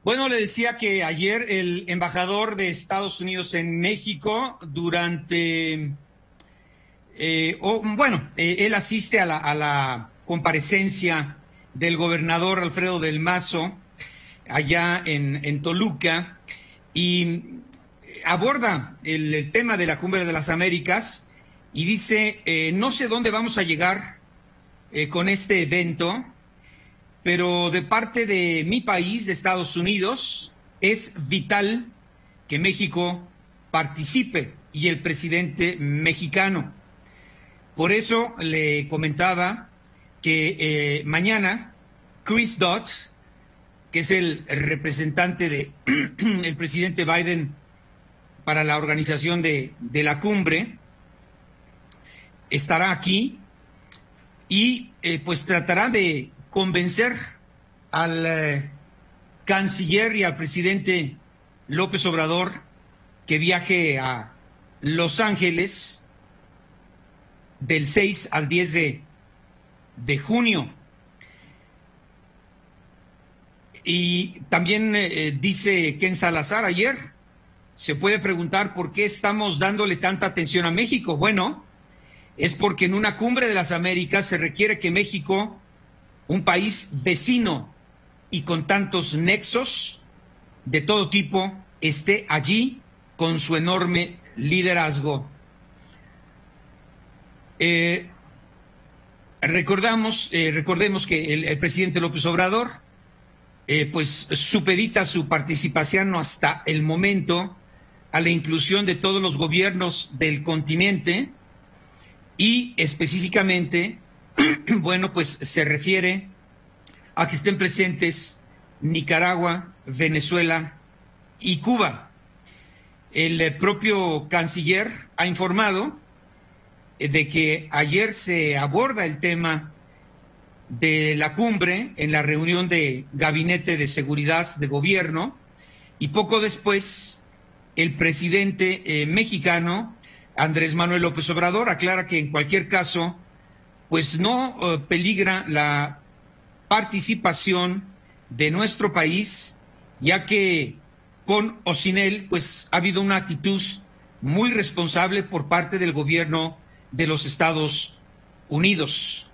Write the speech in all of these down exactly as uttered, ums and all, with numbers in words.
Bueno, le decía que ayer el embajador de Estados Unidos en México, durante, eh, oh, bueno, eh, él asiste a la, a la comparecencia del gobernador Alfredo del Mazo, allá en, en Toluca, y aborda el, el tema de la Cumbre de las Américas y dice, eh, no sé dónde vamos a llegar eh, con este evento, pero de parte de mi país, de Estados Unidos, es vital que México participe y el presidente mexicano. Por eso le comentaba que eh, mañana Chris Dodd, que es el representante de el presidente Biden para la organización de, de la cumbre, estará aquí y eh, pues tratará de convencer al eh, canciller y al presidente López Obrador que viaje a Los Ángeles del seis al diez de, de junio. Y también eh, dice Ken Salazar ayer, se puede preguntar por qué estamos dándole tanta atención a México. Bueno, es porque en una cumbre de las Américas se requiere que México, un país vecino y con tantos nexos de todo tipo, esté allí con su enorme liderazgo. Eh, recordamos, eh, recordemos que el, el presidente López Obrador, eh, pues supedita su participación hasta el momento a la inclusión de todos los gobiernos del continente y específicamente bueno, pues se refiere a que estén presentes Nicaragua, Venezuela y Cuba. El propio canciller ha informado de que ayer se aborda el tema de la cumbre en la reunión de Gabinete de Seguridad de Gobierno y poco después el presidente eh, mexicano, Andrés Manuel López Obrador, aclara que en cualquier caso pues no uh, peligra la participación de nuestro país, ya que con o sin él, pues ha habido una actitud muy responsable por parte del gobierno de los Estados Unidos.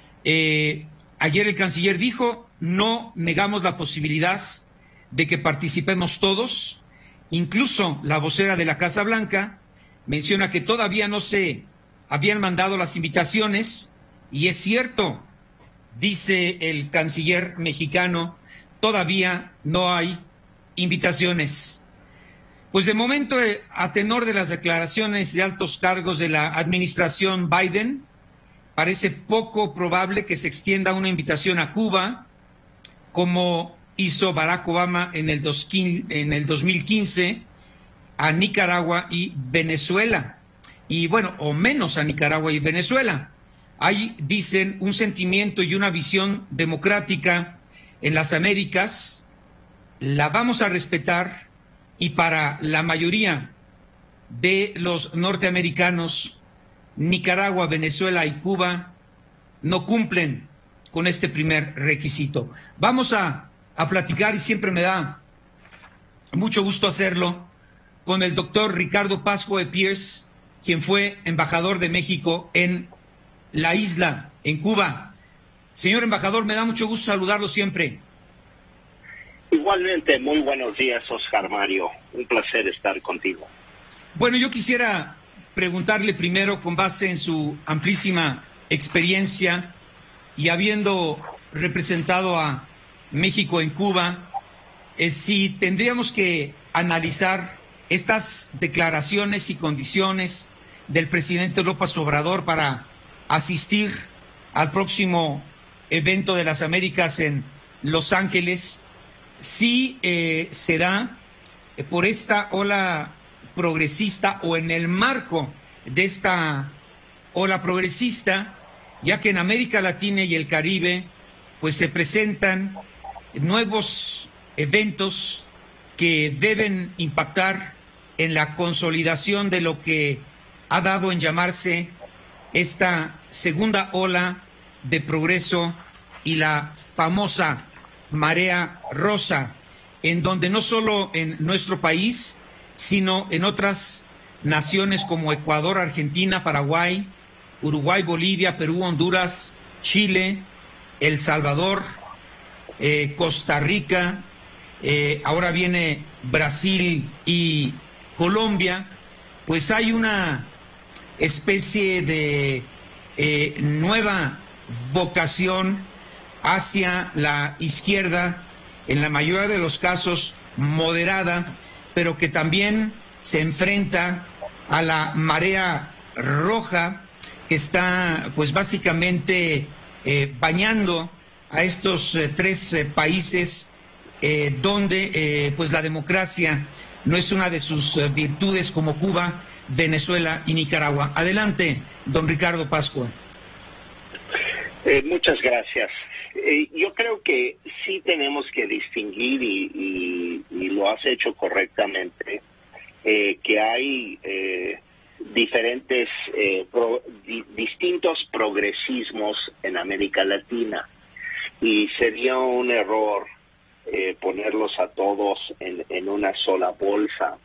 Eh, ayer el canciller dijo, no negamos la posibilidad de que participemos todos, incluso la vocera de la Casa Blanca menciona que todavía no se habían mandado las invitaciones. Y es cierto, dice el canciller mexicano, todavía no hay invitaciones. Pues de momento, a tenor de las declaraciones de altos cargos de la administración Biden, parece poco probable que se extienda una invitación a Cuba, como hizo Barack Obama en el, dos, en el dos mil quince, a Nicaragua y Venezuela. Y bueno, o menos a Nicaragua y Venezuela. Hay, dicen, un sentimiento y una visión democrática en las Américas, la vamos a respetar y para la mayoría de los norteamericanos, Nicaragua, Venezuela y Cuba no cumplen con este primer requisito. Vamos a, a platicar, y siempre me da mucho gusto hacerlo, con el doctor Ricardo Pascua de Pierce, quien fue embajador de México en la isla, en Cuba. Señor embajador, me da mucho gusto saludarlo siempre. Igualmente, muy buenos días, Oscar Mario. Un placer estar contigo. Bueno, yo quisiera preguntarle primero, con base en su amplísima experiencia y habiendo representado a México en Cuba, eh, si tendríamos que analizar estas declaraciones y condiciones del presidente López Obrador para asistir al próximo evento de las Américas en Los Ángeles, si eh, se da eh, por esta ola progresista o en el marco de esta ola progresista, ya que en América Latina y el Caribe pues se presentan nuevos eventos que deben impactar en la consolidación de lo que ha dado en llamarse esta segunda ola de progreso y la famosa marea rosa. en donde no solo en nuestro país, sino en otras naciones como Ecuador, Argentina, Paraguay, Uruguay, Bolivia, Perú, Honduras, Chile, El Salvador, eh, Costa Rica, eh, ahora viene Brasil y Colombia, pues hay una especie de eh, nueva vocación hacia la izquierda, en la mayoría de los casos moderada, pero que también se enfrenta a la marea roja que está pues básicamente eh, bañando a estos eh, tres eh, países eh, donde eh, pues la democracia no es una de sus eh, virtudes, como Cuba, Venezuela y Nicaragua. Adelante, don Ricardo Pascua. Eh, muchas gracias. Eh, yo creo que sí tenemos que distinguir, y, y, y lo has hecho correctamente, eh, que hay eh, diferentes, eh, pro, di, distintos progresismos en América Latina, y sería un error eh, ponerlos a todos en, en una sola bolsa.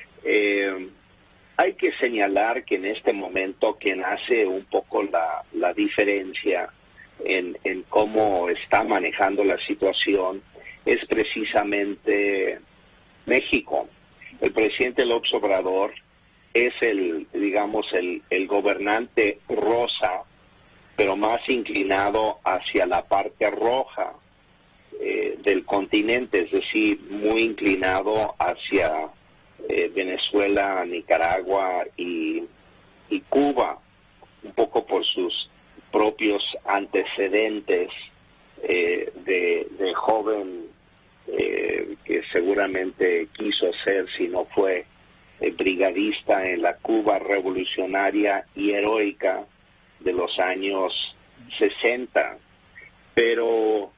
Eh, hay que señalar que en este momento quien hace un poco la, la diferencia en, en cómo está manejando la situación es precisamente México. El presidente López Obrador es el, digamos, el, el gobernante rosa, pero más inclinado hacia la parte roja eh, del continente, es decir, muy inclinado hacia eh, Venezuela, Nicaragua y, y Cuba, un poco por sus propios antecedentes eh, de, de joven eh, que seguramente quiso ser, si no fue eh, brigadista en la Cuba revolucionaria y heroica de los años sesenta. Pero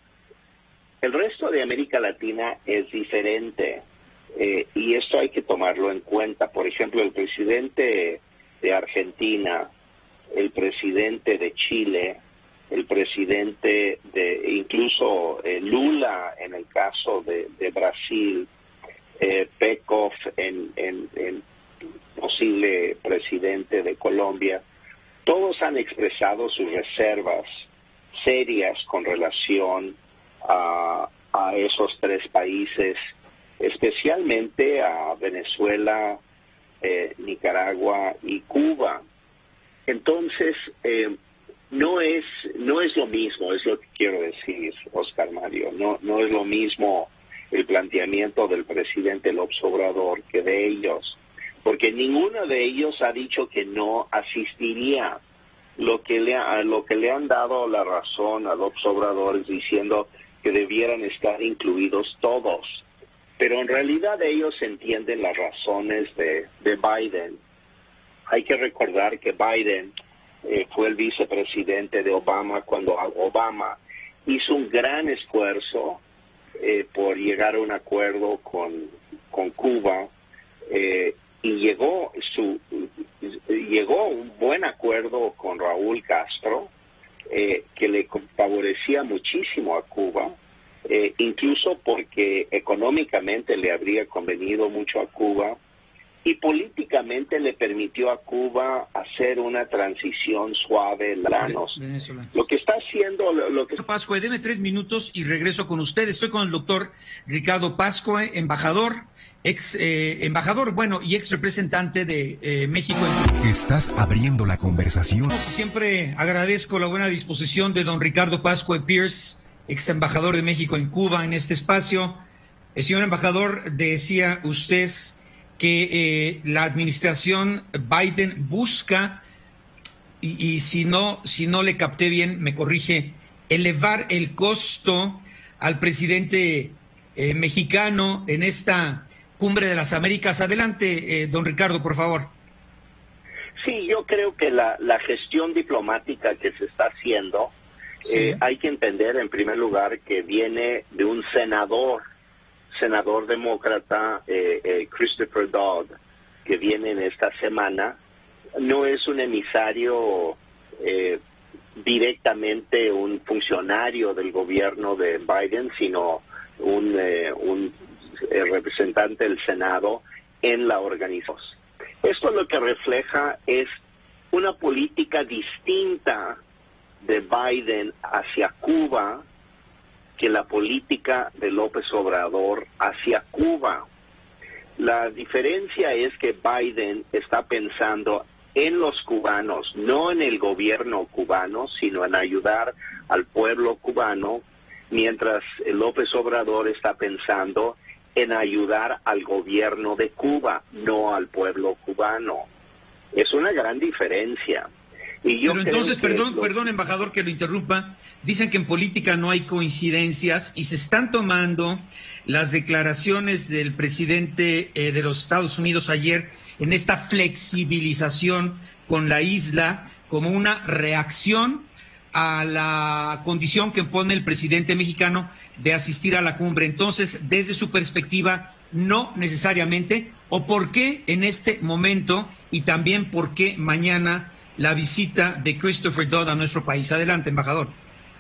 el resto de América Latina es diferente, eh, y esto hay que tomarlo en cuenta. Por ejemplo, el presidente de Argentina, el presidente de Chile, el presidente de, incluso eh, Lula en el caso de, de Brasil, eh, Pekov en, en, en posible presidente de Colombia, todos han expresado sus reservas serias con relación a, a esos tres países, especialmente a Venezuela, eh, Nicaragua y Cuba. Entonces, eh, no es no es lo mismo, es lo que quiero decir, Oscar Mario, no, no es lo mismo el planteamiento del presidente López Obrador que de ellos, porque ninguno de ellos ha dicho que no asistiría. Lo que le, a lo que le han dado la razón a López Obrador es diciendo que debieran estar incluidos todos, pero en realidad ellos entienden las razones de, de Biden. Hay que recordar que Biden eh, fue el vicepresidente de Obama cuando Obama hizo un gran esfuerzo eh, por llegar a un acuerdo con, con Cuba, eh, y llegó su llegó a un buen acuerdo con Raúl Castro, eh, que le favorecía muchísimo a Cuba, eh, incluso porque económicamente le habría convenido mucho a Cuba, y políticamente le permitió a Cuba hacer una transición suave en lanos. Lo que está haciendo... Lo, lo que... Pascua, deme tres minutos y regreso con usted. Estoy con el doctor Ricardo Pascua, embajador, ex eh, embajador, bueno, y ex representante de eh, México. Estás abriendo la conversación. Siempre agradezco la buena disposición de don Ricardo Pascua Pierce, ex embajador de México en Cuba, en este espacio. El señor embajador, decía usted que eh, la administración Biden busca, y, y si no, si no le capté bien, me corrige, elevar el costo al presidente eh, mexicano en esta Cumbre de las Américas. Adelante, eh, don Ricardo, por favor. Sí, yo creo que la, la gestión diplomática que se está haciendo, sí. eh, hay que entender en primer lugar que viene de un senador, senador demócrata, eh, eh, Christopher Dodd, que viene en esta semana. No es un emisario eh, directamente un funcionario del gobierno de Biden, sino un, eh, un el representante del Senado en la organización. Esto lo que refleja es una política distinta de Biden hacia Cuba que la política de López Obrador hacia Cuba. La diferencia es que Biden está pensando en los cubanos, no en el gobierno cubano, sino en ayudar al pueblo cubano, mientras López Obrador está pensando en ayudar al gobierno de Cuba, no al pueblo cubano. Es una gran diferencia. Y yo Pero entonces, creo que perdón, lo... perdón, embajador, que lo interrumpa, dicen que en política no hay coincidencias y se están tomando las declaraciones del presidente eh, de los Estados Unidos ayer en esta flexibilización con la isla como una reacción a la condición que pone el presidente mexicano de asistir a la cumbre. Entonces, desde su perspectiva, no necesariamente, o por qué en este momento y también por qué mañana la visita de Christopher Dodd a nuestro país. Adelante, embajador.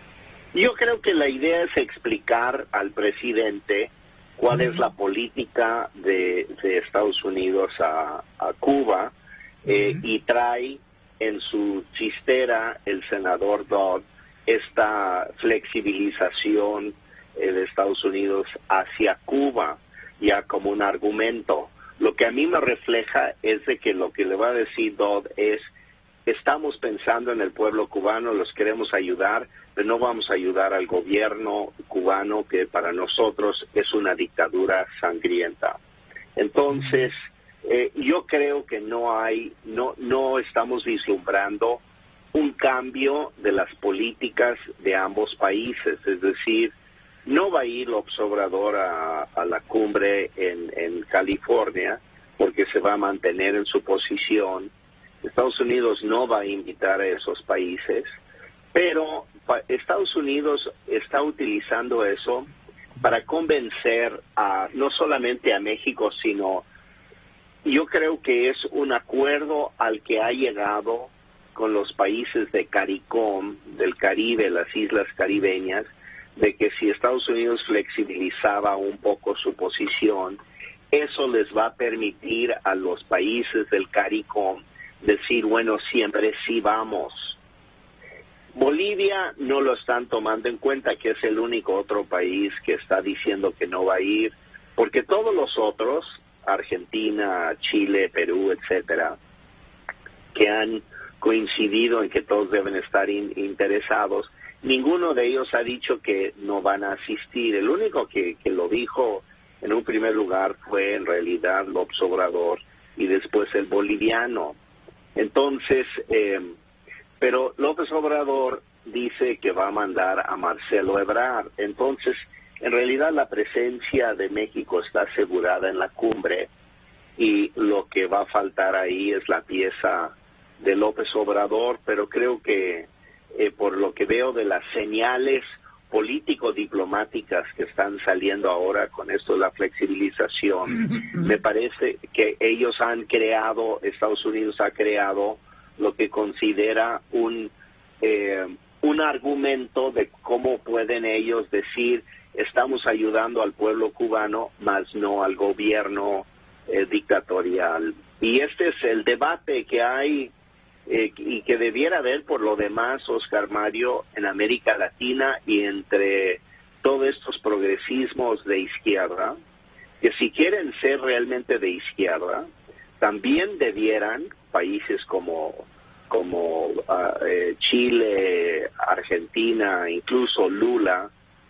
Yo creo que la idea es explicar al presidente cuál uh-huh. es la política de, de Estados Unidos a, a Cuba, eh, uh-huh. y trae en su chistera el senador Dodd esta flexibilización eh, de Estados Unidos hacia Cuba, ya como un argumento. Lo que a mí me refleja es de que lo que le va a decir Dodd es: estamos pensando en el pueblo cubano, los queremos ayudar, pero no vamos a ayudar al gobierno cubano, que para nosotros es una dictadura sangrienta. Entonces, eh, yo creo que no hay, no, no estamos vislumbrando un cambio de las políticas de ambos países. Es decir, no va a ir López Obrador a, a la cumbre en, en California, porque se va a mantener en su posición. Estados Unidos no va a invitar a esos países, pero Estados Unidos está utilizando eso para convencer a no solamente a México, sino yo creo que es un acuerdo al que ha llegado con los países de CARICOM, del Caribe, las islas caribeñas, de que si Estados Unidos flexibilizaba un poco su posición, eso les va a permitir a los países del CARICOM decir, bueno, siempre sí vamos. Bolivia no lo están tomando en cuenta, que es el único otro país que está diciendo que no va a ir, porque todos los otros, Argentina, Chile, Perú, etcétera, que han coincidido en que todos deben estar in, interesados, ninguno de ellos ha dicho que no van a asistir. El único que, que lo dijo en un primer lugar fue en realidad López Obrador y después el boliviano. Entonces, eh, pero López Obrador dice que va a mandar a Marcelo Ebrard. Entonces, en realidad la presencia de México está asegurada en la cumbre y lo que va a faltar ahí es la pieza de López Obrador, pero creo que eh, por lo que veo de las señales político-diplomáticas que están saliendo ahora con esto de la flexibilización, me parece que ellos han creado, Estados Unidos ha creado lo que considera un eh, un argumento de cómo pueden ellos decir estamos ayudando al pueblo cubano, más no al gobierno eh, dictatorial. Y este es el debate que hay eh, y que debiera haber por lo demás, Oscar Mario, en América Latina y entre todos estos progresismos de izquierda, que si quieren ser realmente de izquierda, también debieran países como como uh, eh, Chile, Argentina, incluso Lula,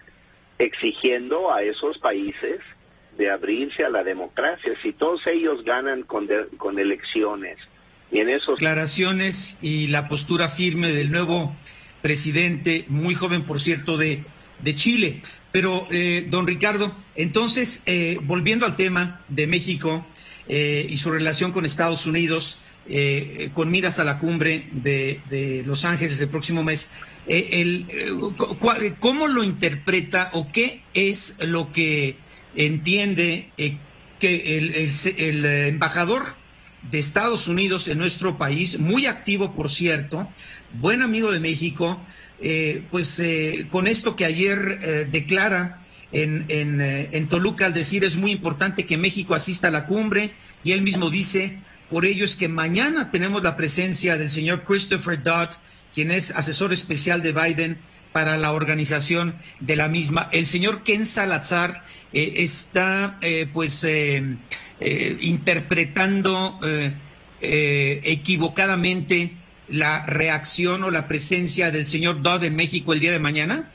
exigiendo a esos países de abrirse a la democracia. Si todos ellos ganan con, de, con elecciones y en esos... Declaraciones y la postura firme del nuevo presidente, muy joven por cierto, de, de Chile. Pero, eh, don Ricardo, entonces, eh, volviendo al tema de México eh, y su relación con Estados Unidos, Eh, con miras a la cumbre de, de Los Ángeles el próximo mes, eh, el, eh, ¿cómo lo interpreta o qué es lo que entiende eh, que el, el, el embajador de Estados Unidos en nuestro país, muy activo por cierto, buen amigo de México, eh, pues eh, con esto que ayer eh, declara en, en, eh, en Toluca al decir es muy importante que México asista a la cumbre, y él mismo dice, por ello es que mañana tenemos la presencia del señor Christopher Dodd, quien es asesor especial de Biden para la organización de la misma. El señor Ken Salazar eh, está eh, pues eh, eh, interpretando eh, eh, equivocadamente la reacción o la presencia del señor Dodd en México el día de mañana.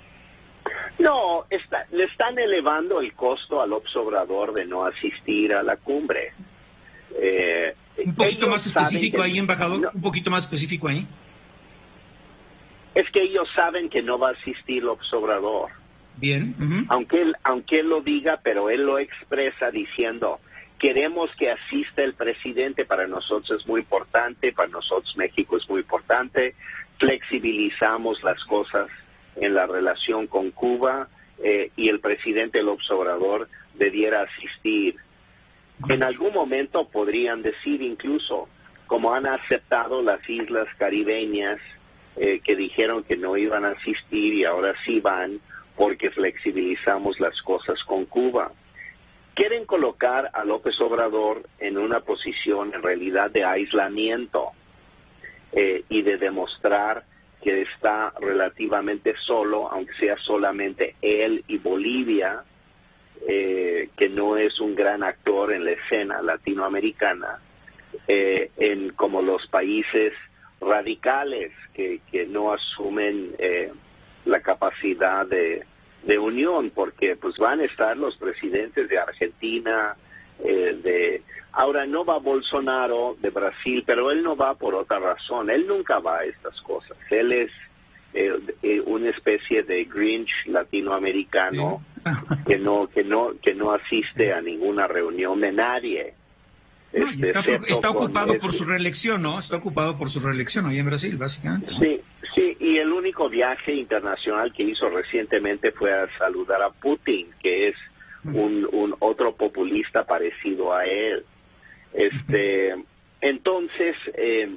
No, está, le están elevando el costo al López Obrador de no asistir a la cumbre. Eh, Un poquito más específico ahí, que, embajador, no, un poquito más específico ahí. Es que ellos saben que no va a asistir López Obrador. Bien. Uh-huh. Aunque él, aunque él lo diga, pero él lo expresa diciendo, queremos que asista el presidente, para nosotros es muy importante, para nosotros México es muy importante, flexibilizamos las cosas en la relación con Cuba eh, y el presidente López Obrador debiera asistir. En algún momento podrían decir incluso, como han aceptado las islas caribeñas eh, que dijeron que no iban a asistir y ahora sí van porque flexibilizamos las cosas con Cuba. Quieren colocar a López Obrador en una posición en realidad de aislamiento eh, y de demostrar que está relativamente solo, aunque sea solamente él y Bolivia, eh, que no es un gran actor en la escena latinoamericana, eh, en como los países radicales que, que no asumen eh, la capacidad de, de unión, porque pues van a estar los presidentes de Argentina, eh, de ahora no va Bolsonaro de Brasil, pero él no va por otra razón, él nunca va a estas cosas, él es eh, eh, una especie de Grinch latinoamericano que no que no que no asiste a ninguna reunión de nadie. No, este, está, está ocupado este, por su reelección, ¿no? Está ocupado por su reelección ahí en Brasil, básicamente, ¿no? Sí, sí, y el único viaje internacional que hizo recientemente fue a saludar a Putin, que es un, un otro populista parecido a él. Este, entonces, eh,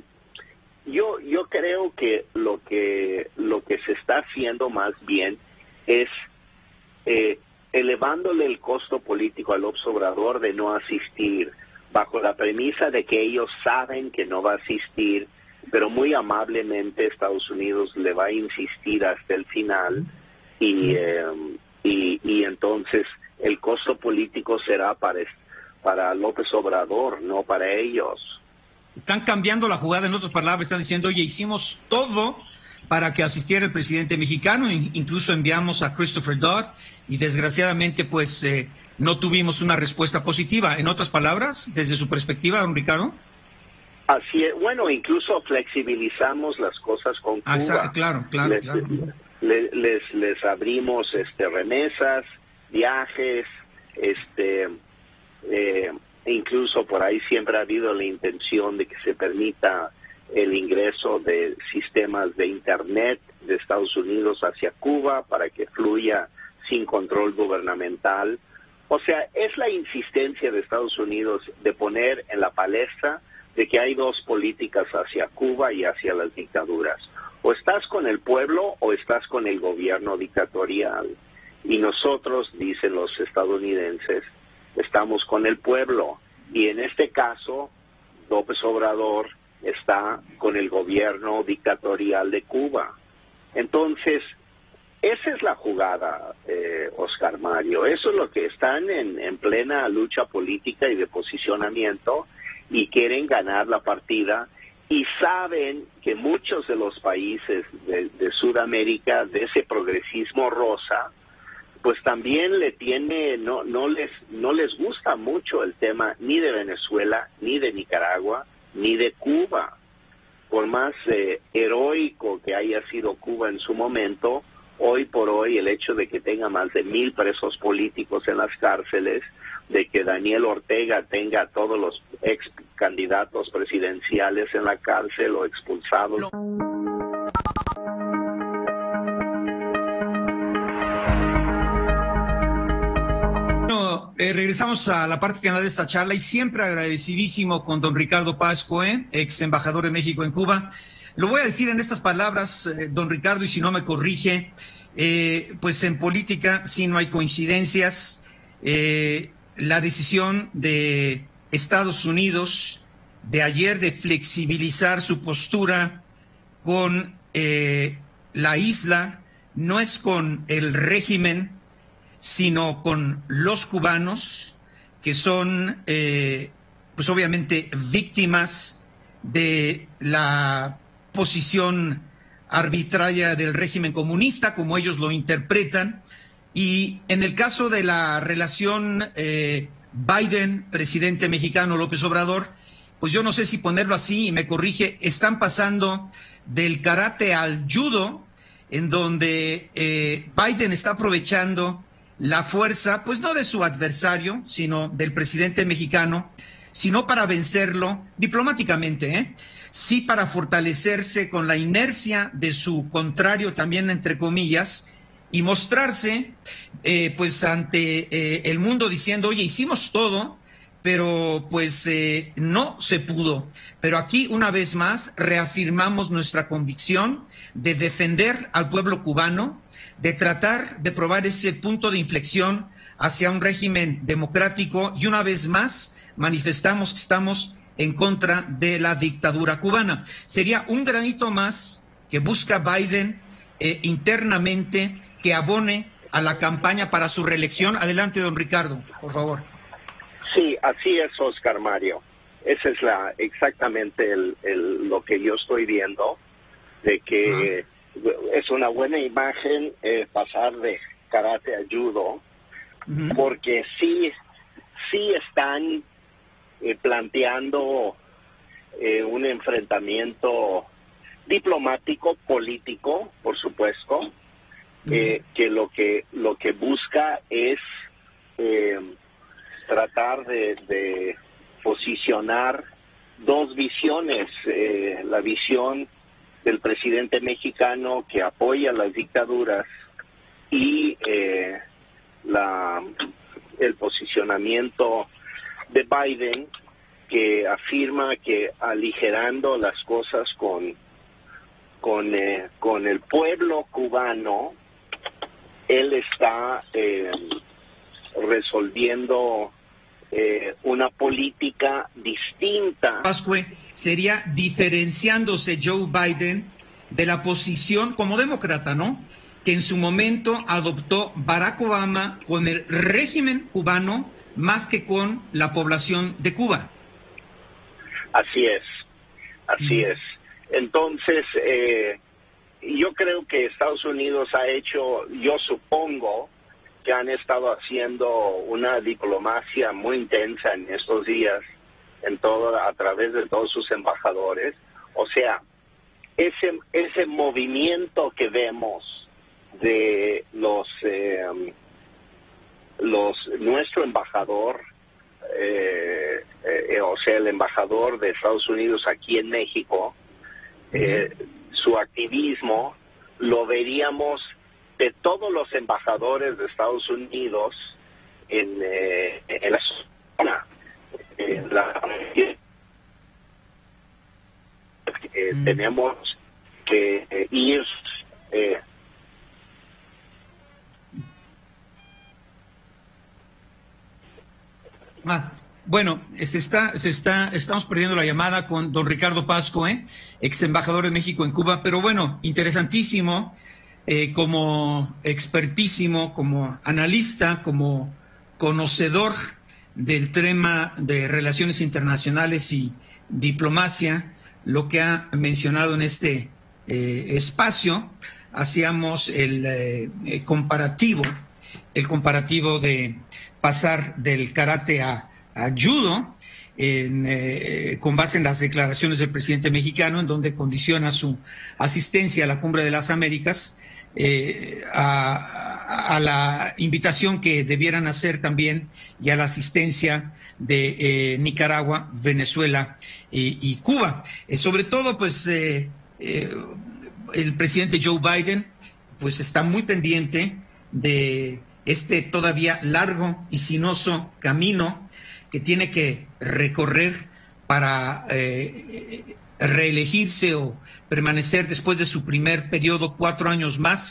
yo yo creo que lo que lo que se está haciendo más bien es eh, elevándole el costo político al López Obrador de no asistir, bajo la premisa de que ellos saben que no va a asistir, pero muy amablemente Estados Unidos le va a insistir hasta el final y eh, y, y entonces el costo político será para para López Obrador, no para ellos. Están cambiando la jugada, en otras palabras, están diciendo, oye, hicimos todo para que asistiera el presidente mexicano, incluso enviamos a Christopher Dodd y desgraciadamente pues eh, no tuvimos una respuesta positiva. En otras palabras, desde su perspectiva, don Ricardo. Así es, bueno, incluso flexibilizamos las cosas con Cuba. Ah, claro, claro, les, claro. Les, les, les abrimos este remesas, viajes, este eh, incluso por ahí siempre ha habido la intención de que se permita el ingreso de sistemas de Internet de Estados Unidos hacia Cuba para que fluya sin control gubernamental. O sea, es la insistencia de Estados Unidos de poner en la palestra de que hay dos políticas hacia Cuba y hacia las dictaduras. O estás con el pueblo o estás con el gobierno dictatorial. Y nosotros, dicen los estadounidenses, estamos con el pueblo. Y en este caso, López Obrador está con el gobierno dictatorial de Cuba. Entonces, esa es la jugada, eh, Oscar Mario. Eso es lo que están en, en plena lucha política y de posicionamiento y quieren ganar la partida y saben que muchos de los países de, de Sudamérica, de ese progresismo rosa, pues también le tiene, no, no les, no les gusta mucho el tema ni de Venezuela, ni de Nicaragua, ni de Cuba. Por más eh, heroico que haya sido Cuba en su momento, hoy por hoy el hecho de que tenga más de mil presos políticos en las cárceles, de que Daniel Ortega tenga a todos los ex candidatos presidenciales en la cárcel o expulsados. Bueno, eh, regresamos a la parte final de esta charla y siempre agradecidísimo con don Ricardo Páez Cohen, ex embajador de México en Cuba. Lo voy a decir en estas palabras, eh, don Ricardo, y si no me corrige, eh, pues en política sí no hay coincidencias. Eh, la decisión de Estados Unidos de ayer de flexibilizar su postura con eh, la isla no es con el régimen, sino con los cubanos, que son, eh, pues obviamente, víctimas de la posición arbitraria del régimen comunista, como ellos lo interpretan. Y en el caso de la relación eh, Biden, presidente mexicano López Obrador, pues yo no sé si ponerlo así, y me corrige, están pasando del karate al judo, en donde eh, Biden está aprovechando la fuerza, pues no de su adversario, sino del presidente mexicano, sino para vencerlo diplomáticamente, ¿eh? Sí, para fortalecerse con la inercia de su contrario también, entre comillas, y mostrarse eh, pues ante eh, el mundo diciendo, oye, hicimos todo, pero pues eh, no se pudo. Pero aquí, una vez más, reafirmamos nuestra convicción de defender al pueblo cubano, de tratar de probar este punto de inflexión hacia un régimen democrático, y una vez más manifestamos que estamos en contra de la dictadura cubana. Sería un granito más que busca Biden eh, internamente, que abone a la campaña para su reelección. Adelante, don Ricardo, por favor. Sí, así es, Oscar Mario. Esa es la exactamente el, el, lo que yo estoy viendo, de que uh-huh. es una buena imagen eh, pasar de karate a judo, uh-huh. porque sí, sí están eh, planteando eh, un enfrentamiento diplomático, político, por supuesto, uh-huh. eh, que lo que lo que busca es eh, tratar de, de posicionar dos visiones, eh, la visión del presidente mexicano que apoya las dictaduras y eh, la el posicionamiento de Biden, que afirma que aligerando las cosas con con eh, con el pueblo cubano, él está eh, resolviendo eh, una política distinta. Pascue, sería diferenciándose Joe Biden de la posición como demócrata, ¿no?, que en su momento adoptó Barack Obama con el régimen cubano más que con la población de Cuba. Así es, así mm. es. Entonces, eh, yo creo que Estados Unidos ha hecho, yo supongo, que han estado haciendo una diplomacia muy intensa en estos días, en todo, a través de todos sus embajadores. O sea, ese ese movimiento que vemos de los eh, los nuestro embajador, eh, eh, o sea, el embajador de Estados Unidos aquí en México, eh, su activismo lo veríamos de todos los embajadores de Estados Unidos en, eh, en la zona, en la eh, mm. tenemos que eh, ir eh, ah, bueno, se está, se está, estamos perdiendo la llamada con don Ricardo Pascue, ¿eh? ex embajador de México en Cuba, pero bueno, interesantísimo. Eh, como expertísimo, como analista, como conocedor del tema de relaciones internacionales y diplomacia, lo que ha mencionado en este eh, espacio. Hacíamos el eh, eh, comparativo, el comparativo de pasar del karate a, a judo, en, eh, con base en las declaraciones del presidente mexicano, en donde condiciona su asistencia a la Cumbre de las Américas Eh, a, a la invitación que debieran hacer también, y a la asistencia de eh, Nicaragua, Venezuela eh, y Cuba. Eh, sobre todo, pues, eh, eh, el presidente Joe Biden, pues, está muy pendiente de este todavía largo y sinuoso camino que tiene que recorrer para eh, reelegirse o permanecer después de su primer periodo cuatro años más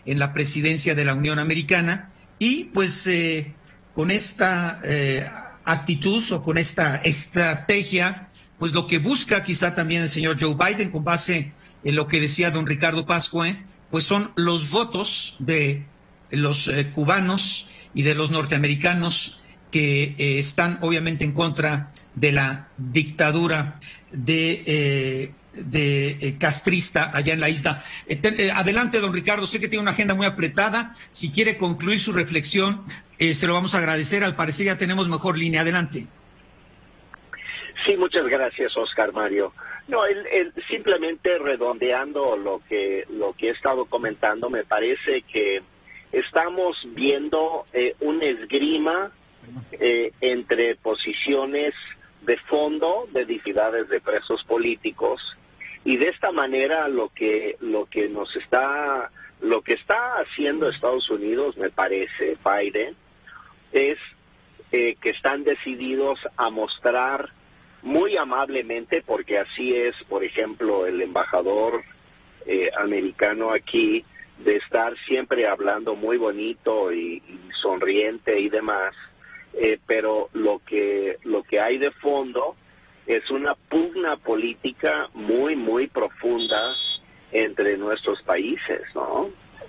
en la presidencia de la Unión Americana, y pues eh, con esta eh, actitud o con esta estrategia, pues lo que busca quizá también el señor Joe Biden, con base en lo que decía don Ricardo Pascue, pues son los votos de los eh, cubanos y de los norteamericanos que eh, están obviamente en contra de la dictadura de, eh, de eh, castrista allá en la isla. Eh, te, eh, adelante, don Ricardo, sé que tiene una agenda muy apretada. Si quiere concluir su reflexión, eh, se lo vamos a agradecer. Al parecer ya tenemos mejor línea. Adelante. Sí, muchas gracias, Oscar Mario. No, el, el, simplemente redondeando lo que lo que he estado comentando, me parece que estamos viendo eh, un esgrima eh, entre posiciones de fondo de dificultades de presos políticos, y de esta manera lo que lo que nos está lo que está haciendo Estados Unidos, me parece, Biden, es eh, que están decididos a mostrar muy amablemente, porque así es, por ejemplo, el embajador eh, americano aquí, de estar siempre hablando muy bonito y, y sonriente y demás, eh, pero lo que lo que hay de fondo es una pugna política muy, muy profunda entre nuestros países, ¿no?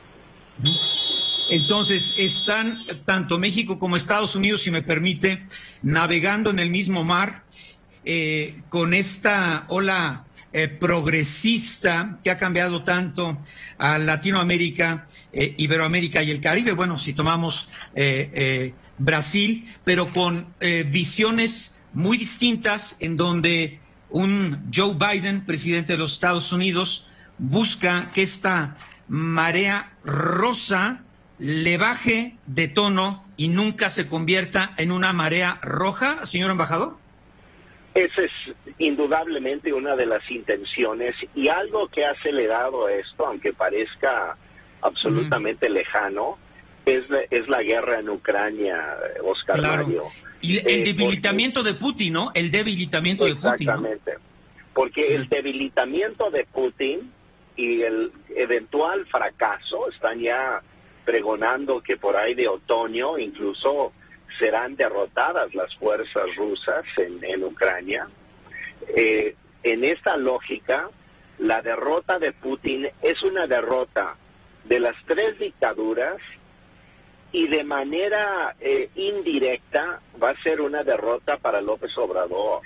Entonces, están tanto México como Estados Unidos, si me permite, navegando en el mismo mar, eh, con esta ola eh, progresista que ha cambiado tanto a Latinoamérica, eh, Iberoamérica y el Caribe. Bueno, si tomamos eh, eh, Brasil, pero con eh, visiones muy distintas, en donde un Joe Biden, presidente de los Estados Unidos, busca que esta marea rosa le baje de tono y nunca se convierta en una marea roja, señor embajador. Esa es indudablemente una de las intenciones, y algo que ha acelerado esto, aunque parezca absolutamente mm. lejano, es la, es la guerra en Ucrania, Oscar claro. Mario. Y el eh, debilitamiento porque, de Putin, ¿no? El debilitamiento de Putin. Exactamente. ¿No? Porque sí. el debilitamiento de Putin y el eventual fracaso, están ya pregonando que por ahí de otoño incluso serán derrotadas las fuerzas rusas en, en Ucrania. Eh, en esta lógica, la derrota de Putin es una derrota de las tres dictaduras, y de manera eh, indirecta va a ser una derrota para López Obrador.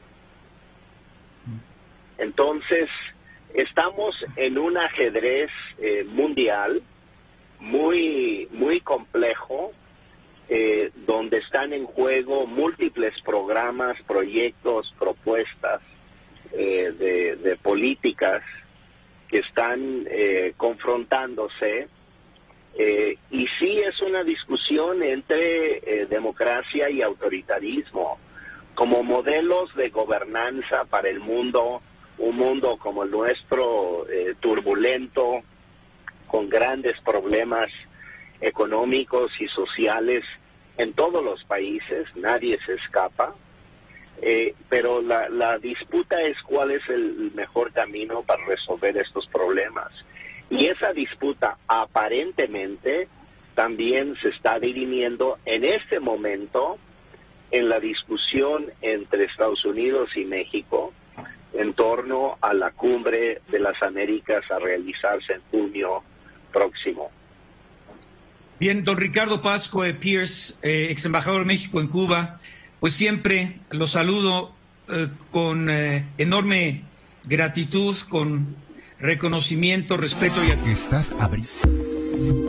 Entonces, estamos en un ajedrez eh, mundial muy, muy complejo, eh, donde están en juego múltiples programas, proyectos, propuestas eh, de, de políticas que están eh, confrontándose. Eh, y sí es una discusión entre eh, democracia y autoritarismo, como modelos de gobernanza para el mundo, un mundo como el nuestro, eh, turbulento, con grandes problemas económicos y sociales en todos los países, nadie se escapa, eh, pero la, la disputa es cuál es el mejor camino para resolver estos problemas. Y esa disputa aparentemente también se está dirimiendo en este momento en la discusión entre Estados Unidos y México en torno a la cumbre de las Américas a realizarse en junio próximo. Bien, don Ricardo Pascue Pierce, eh, ex embajador de México en Cuba, pues siempre lo saludo eh, con eh, enorme gratitud, con reconocimiento, respeto y... Estás abriendo.